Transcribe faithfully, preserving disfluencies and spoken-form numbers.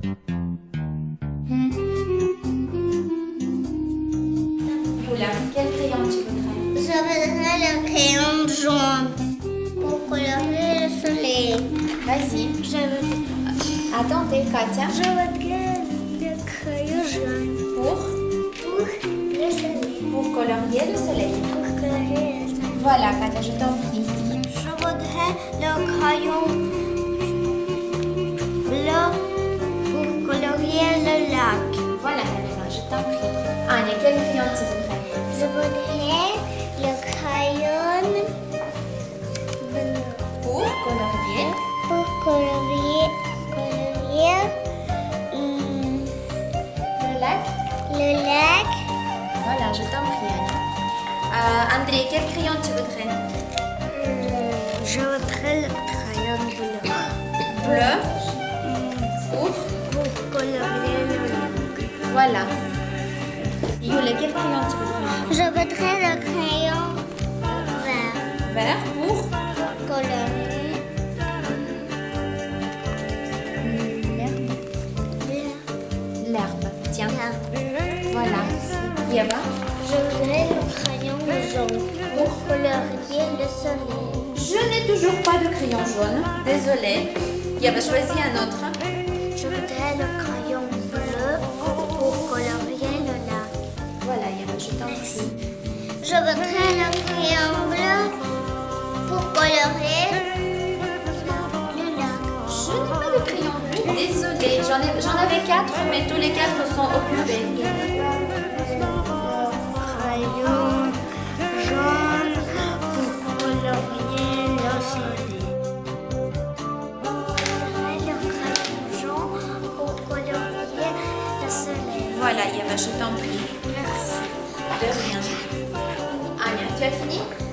Youla, quel crayon tu voudrais? Je voudrais le crayon jaune pour colorier le soleil. Vas-y. Je veux... Attendez, Katia. Je voudrais le crayon jaune Pour pour le soleil. Pour colorier le soleil. Pour colorier le soleil. Voilà, Katia, je t'en prie. Je voudrais le crayon bleu pour colorier le lac. Voilà, Nabila, je t'en prie. Anya, quel crayon tu voudrais? Je voudrais le crayon bleu Pour colorier pour colorier, colorier hum, le lac. le lac. Voilà, je t'en prie, Anya. Euh, André, quel crayon tu voudrais? Hum, je voudrais le crayon bleu Bleu. Pour pour colorier le lac. Voilà. Youla, quel crayon tu voudrais? Je voudrais le crayon vert Vert pour pour colorier l'herbe. L'herbe. Tiens. l'herbe. Voilà. Yeva. Je voudrais le crayon jaune pour colorier le soleil. Je n'ai toujours pas de crayon jaune. Désolée. Yeva, choisis un autre. Je voudrais le crayon bleu pour colorier le lac. Voilà, Yeva, je t'en prie. Je voudrais le crayon bleu pour colorier le lac. Je n'ai pas de crayon bleu. Désolée. J'en ai, j'en avais quatre, mais tous les quatre sont occupés. Crayon jaune pour colorier le soleil. Le crayon jaune pour colorier le soleil. Voilà, Yeva, je t'en prie. Merci. De rien. Anya, tu as fini?